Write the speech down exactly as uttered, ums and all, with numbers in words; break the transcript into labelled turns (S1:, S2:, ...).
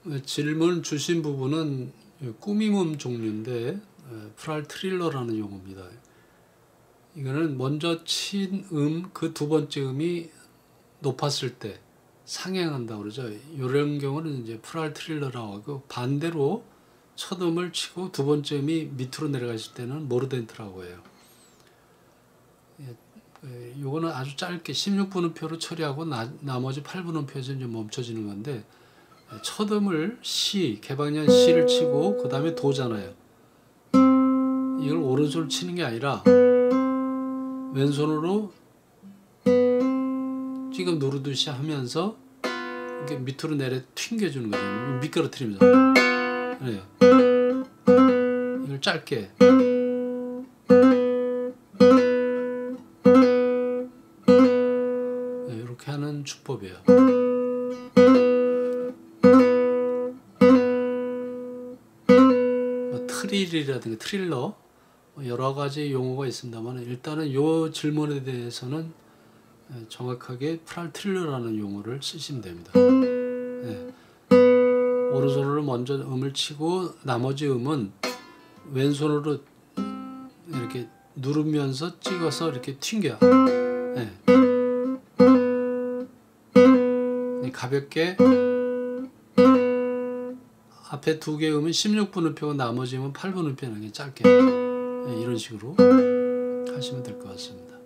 S1: 질문 주신 부분은 꾸밈음 종류인데 프랄 트릴러라는 용어입니다. 이거는 먼저 친 음, 그 두 번째 음이 높았을 때 상행한다고 그러죠. 이런 경우는 이제 프랄 트릴러라고 하고, 반대로 첫 음을 치고 두 번째 음이 밑으로 내려갔을 때는 모르덴트라고 해요. 요거는 아주 짧게 십육 분음표로 처리하고 나, 나머지 팔 분음표에서 이제 멈춰지는 건데, 첫 음을 시, 개방년 시를 치고 그 다음에 도잖아요. 이걸 오른손으로 치는 게 아니라 왼손으로 지금 누르듯이 하면서 이렇게 밑으로 내려 튕겨주는 거죠. 미끄러뜨리면서. 네. 이걸 짧게. 네, 이렇게 하는 주법이에요. 뭐 트릴이라든가 트릴러 여러 가지 용어가 있습니다만, 일단은 이 질문에 대해서는 정확하게 프랄 트릴러라는 용어를 쓰시면 됩니다. 네. 오른손으로 먼저 음을 치고 나머지 음은 왼손으로 이렇게 누르면서 찍어서 이렇게 튕겨. 네. 가볍게 앞에 두 개 음은 십육 분음표고 나머지 음은 팔 분음표라는 게 짧게. 네, 이런 식으로 하시면 될 것 같습니다.